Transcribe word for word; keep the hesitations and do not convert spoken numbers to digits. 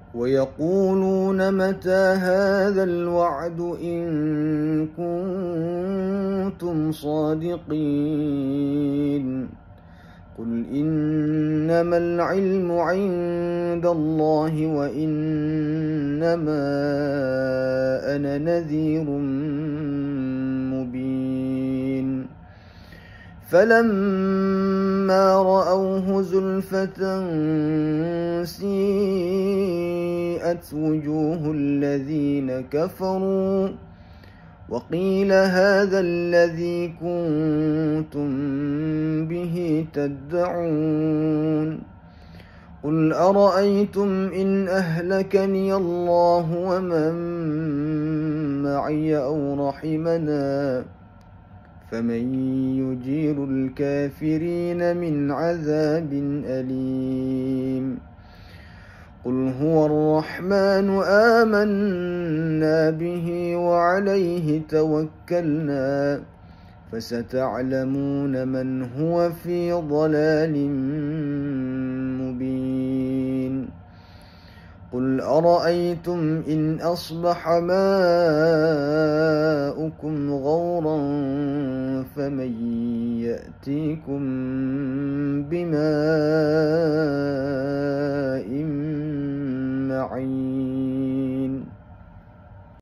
ويقولون متى هذا الوعد إن كنتم صادقين قل إنما العلم عند الله وإنما أنا نذير مبين فلما رأوه زلفة سيئت وجوه الذين كفروا وقيل هذا الذي كنتم به تدعون قل أرأيتم إن أهلكني الله ومن معي أو رحمنا فمن يجير الكافرين من عذاب أليم قل هو الرحمن آمنا به وعليه توكلنا فستعلمون من هو في ضلال مبين قل أرأيتم إن أصبح ماؤكم غورا فمن يأتيكم بماء